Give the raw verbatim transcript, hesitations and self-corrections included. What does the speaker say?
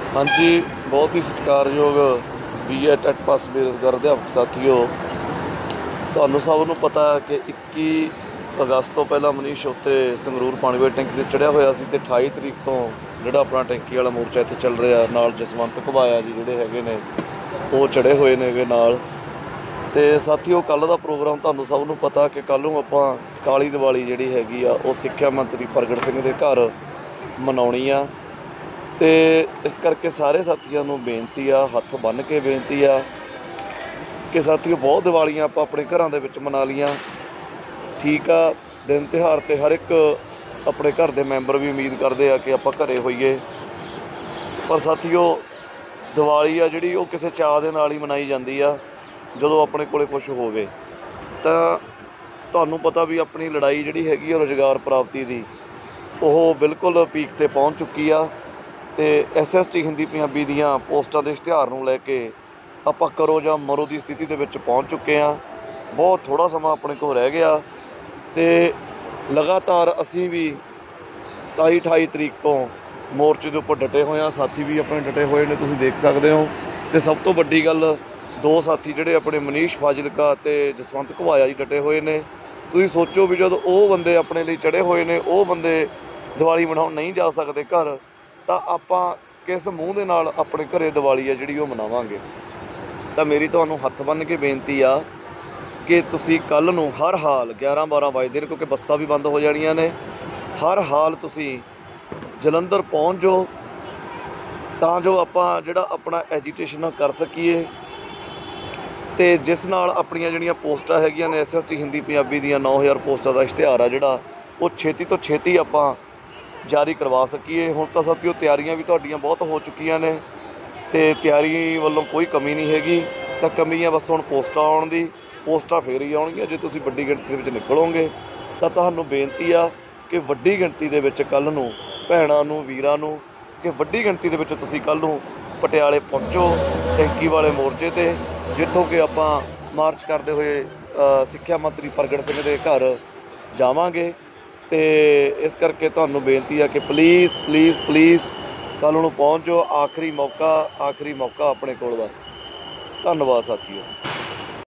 हाँ जी, बहुत ही सत्कारयोग बी ए टैट पास बेरोजगार अध्यापक साथियों, ਤੁਹਾਨੂੰ ਸਭ ਨੂੰ पता है कि इक्की अगस्त तो पहला मनीष उत्थे संगरूर पानी वाली टैंकी से चढ़िया होया सी ते अठाई तरीक तो जिहड़ा अपना टैंकी वाला मोर्चा इत्थे चल रहा नाल जसवंत घुबाया जी जिहड़े हैगे ने वो चढ़े हुए ने नाल। ते साथियों कल का प्रोग्राम तुहानूं सब नूं पता कि कल नूं आपां काली दिवाली जिहड़ी हैगी आ वो सिक्ख्या मंत्री प्रगट सिंह दे घर मनाउणी आ। ते इस करके सारे साथियों नूं बेनती आ, हत्थ बन के बेनती आ कि साथियों बहुत दिवालियां आपां अपने घरां दे विच मना लीआं। ठीक आ, दिन तिहार ते हर एक अपने घर दे मैंबर भी उम्मीद करते हैं कि आपां घरे होईए, पर साथियों दिवाली आ जिहड़ी वो किसी चाह दे नाल ही मनाई जाती आ जदों अपने कोले कुछ होवे। तां तुहानूं पता भी अपनी लड़ाई जिहड़ी हैगी रोज़गार प्राप्ति दी वो बिल्कुल पीक ते पहुँच चुकी आ। ते S S T Hindi Punjabi दियां पोस्टां दे इश्तिहार नूं लैके आपां करो जां मरो दी स्थिति दे विच पहुँच चुके हैं। बहुत थोड़ा समा अपने को रह गया ते लगातार असीं भी सताई अठाई तरीक तो मोर्चे के उपर डटे हुए हैं, साथी भी अपने डटे हुए ने, तुसीं देख सकते हो। तो सब तो वड्डी गल दो साथी जिहड़े अपने मनीष फाजिलका ते जसवंत घुबाया जी डटे हुए ने। तुसीं सोचो भी जदों वो बंदे अपने लिए चढ़े हुए ने, वो बंदे दिवाली मनाउण नहीं जा सकते घर, तो आपां किस मूँह दे नाल अपने घरे दिवाली है जिहड़ी वो मनावांगे। तो मेरी तुहानूं हत्थ बन के बेनती आ कि तुसी कल नूं हर हाल ग्यारह बारह बजदे ने क्योंकि बस्सां भी बंद हो जाणियां ने, हर हाल तुसी जलंधर पहुँच जाओ तां जो आपां जिहड़ा अपना एजीटेशन कर सकीए। ते जिस नाल अपनियां जिहड़ियां पोस्टां हैगियां ने S S T Hindi Punjabi दियां नौ हज़ार पोस्टां का इश्तिहार आ जिहड़ा वो छेती तो छेती आपां जारी करवा सकीए। हुण तां साथियों तैयारियां भी तुहाडीआं बहुत हो चुकीआं ने ते तैयारी वालों कोई कमी नहीं हैगी। तां कमी आ बस हुण पोस्टां आउण दी, पोस्टां फेर ही आउणगीआं जे तुसीं वड्डी गिणती दे विच निकलोगे। तां तुहानूं बेनती आ कि वड्डी गिणती दे विच कल नूं भैणां नूं वीरां नूं कि वड्डी गिणती दे विच तुसीं कल नूं पटियाले पहुँचो टैंकी वाले मोर्चे ते, जिੱਥੋਂ कि आपां मार्च करते हुए सिक्ख्या मंत्री प्रगट सिंह दे घर जावांगे। तो इस करके तुहानूं बेनती है कि प्लीज़ प्लीज़ प्लीज़ कल नूं पहुँच जाओ। आखिरी मौका आखिरी मौका अपने कोल बस। धन्नवाद साथियों।